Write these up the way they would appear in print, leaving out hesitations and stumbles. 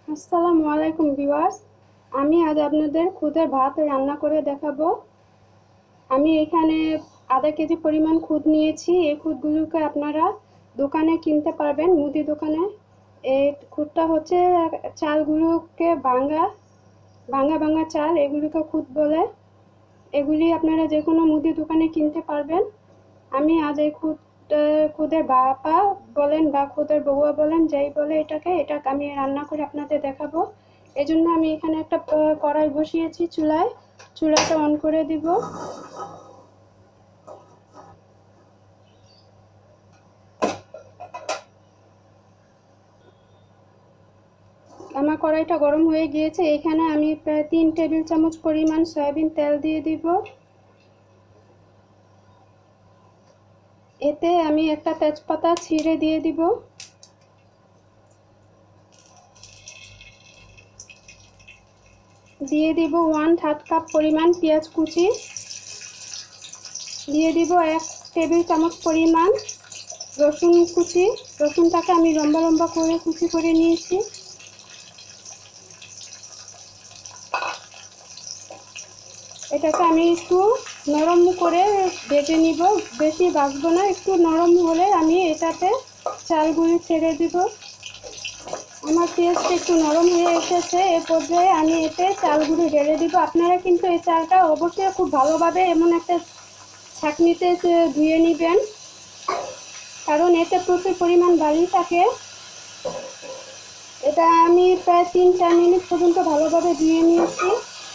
আসসালামু আলাইকুম ভিউয়ার্স। আমি আজ আপনাদের খুদের ভাত রান্না করে দেখাবো। আমি এখানে আধা কেজি পরিমাণ খুদ নিয়েছি। এই খুদগুলোকে আপনারা দোকানে কিনতে পারবেন, মুদি দোকানে। এই খুদটা হচ্ছে চালগুলোকে ভাঙা ভাঙা ভাঙা চাল, এগুলোকে খুদ বলে। এগুলি আপনারা যে কোনো মুদি দোকানে কিনতে পারবেন। আমি আজ এই খুদের বাপা বলেন বা খুদের বউয়া বলেন, যেই বলে এটাকে আমি রান্না করে আপনাদের দেখাবো। এই জন্য আমি এখানে একটা কড়াই বসিয়েছি চুলায়। চুলাটা অন করে দিব। আমার কড়াইটা গরম হয়ে গিয়েছে। এখানে আমি প্রায় 3 টেবিল চামচ পরিমাণ সয়াবিন তেল দিয়ে দিব। এতে আমি একটা তেজপাতা ছিঁড়ে দিয়ে দিব। দিয়ে দিব 1/2 কাপ পরিমাণ পেঁয়াজ কুচি। দিয়ে দিব 1 টেবিল চামচ পরিমাণ রসুন কুচি। রসুনটাকে আমি লম্বা লম্বা করে কুচি করে নিয়েছি। এটাকে আমি একটু নরম করে ভেজে নিব, বেশি ভাজবো না, একটু নরম হলে আমি এটাতে চালগুলি ছেড়ে দিব। আমার পেঁয়াজটা একটু নরম হয়ে এসেছে। এ পর্যায়ে আমি এতে চালগুলি ঢেলে দিব। আপনারা কিন্তু এই চালটা অবশ্যই খুব ভালোভাবে এমন একটা ছাঁকনিতে ধুয়ে নেবেন, কারণ এতে প্রচুর পরিমাণ বালি থাকে। এটা আমি প্রায় 3-4 মিনিট পর্যন্ত ভালোভাবে ধুয়ে নিয়েছি।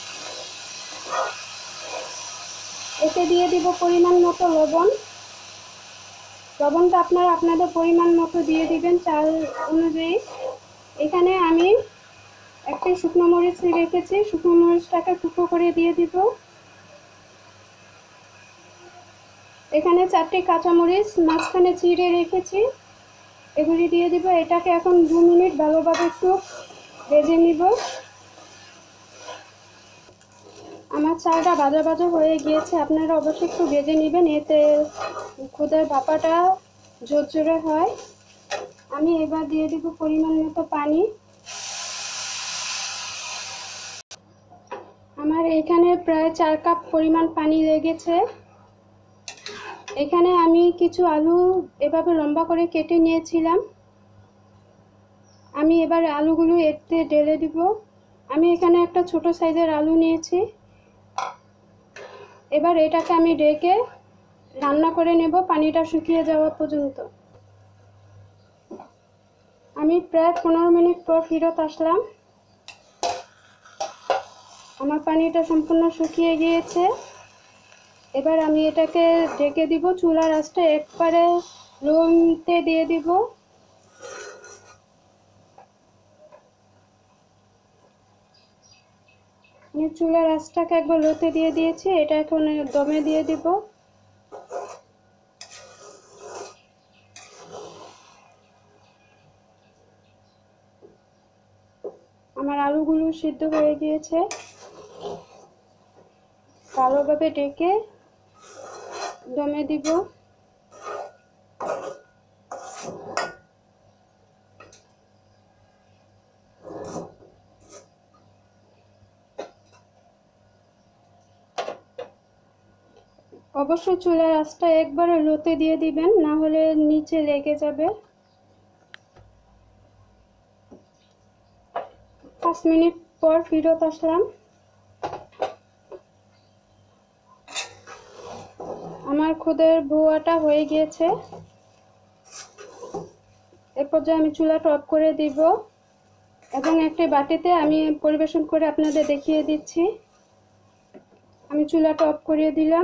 এতে দিয়ে দিব পরিমাণ মতো লবণ। লবণটা আপনারা আপনাদের পরিমাণ মতো দিয়ে দিবেন চাল অনুযায়ী। এখানে আমি একটি শুকনো মরিচ রেখেছি, শুকনো মরিচটাকে টুকরো করে দিয়ে দিব। এখানে 4টি কাঁচামরিচ মাঝখানে চিড়ে রেখেছি, এগুলি দিয়ে দিব। এটাকে এখন 2 মিনিট ভালোভাবে একটু ভেজে নিব। আমার চালটা ভাজা ভাজা হয়ে গিয়েছে, আপনারা অবশ্যই একটু ভেজে নেবেন, এতে খুদের ভাপাটা ঝরঝরে হয়। আমি এবার দিয়ে দিব পরিমাণ মতো পানি। আমার এখানে প্রায় 4 কাপ পরিমাণ পানি লেগেছে। এখানে আমি কিছু আলু এভাবে লম্বা করে কেটে নিয়েছিলাম। আমি এবার আলুগুলো এতে ঢেলে দিব। আমি এখানে একটা ছোট সাইজের আলু নিয়েছি। এবার এটাকে আমি ঢেকে রান্না করে নেব পানিটা শুকিয়ে যাওয়া পর্যন্ত। আমি প্রায় 15 মিনিট পর ফেরত আসলাম। আমার পানিটা সম্পূর্ণ শুকিয়ে গিয়েছে। এবার আমি এটাকে ঢেকে দিব। চুলার আঁচটা একবারে লোতে দিয়ে দিব। আমি চুলার আঁচটাকে একবার লোতে দিয়ে দিয়েছি। এটা এখন দমে দিয়ে দিব। আমার আলুগুলো সিদ্ধ হয়ে গিয়েছে। ভালোভাবে ঢেকে দমে দিব। অবশ্যই চুলার আঁচটা একবারে লোতে দিয়ে দিবেন, না হলে নিচে লেগে যাবে। 5 মিনিট পর ফেরত আসলাম। আমার খুদের ভুয়াটা হয়ে গিয়েছে। এ পর্যায়ে আমি চুলাটা অফ করে দিব এবং একটি বাটিতে আমি পরিবেশন করে আপনাদের দেখিয়ে দিচ্ছি। আমি চুলাটা অফ করে দিলাম।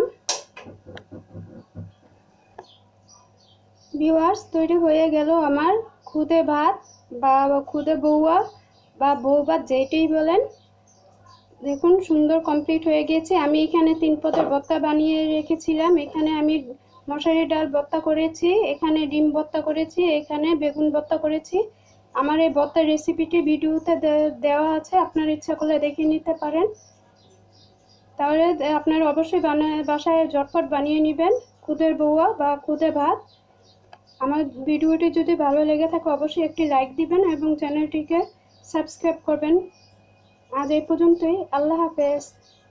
ভিউয়ার্স, তৈরি হয়ে গেল আমার খুদে ভাত বা খুদে বউয়া বা বউ ভাত, যেইটাই বলেন। দেখুন সুন্দর কমপ্লিট হয়ে গিয়েছে। আমি এখানে 3 পদের ভর্তা বানিয়ে রেখেছিলাম। এখানে আমি মশারি ডাল ভর্তা করেছি, এখানে ডিম ভর্তা করেছি, এখানে বেগুন ভর্তা করেছি। আমার এই ভর্তার রেসিপিটি ভিডিওতে দেওয়া আছে, আপনার ইচ্ছা করলে দেখে নিতে পারেন। তাহলে আপনারা অবশ্যই বাসায় ঝটপট বানিয়ে নেবেন খুদের বউয়া বা খুদে ভাত। আমার ভিডিওটি যদি ভালো লেগে থাকে অবশ্যই একটি লাইক দিবেন এবং চ্যানেলটিকে সাবস্ক্রাইব করবেন। আজ এই পর্যন্তই। আল্লাহ হাফেজ।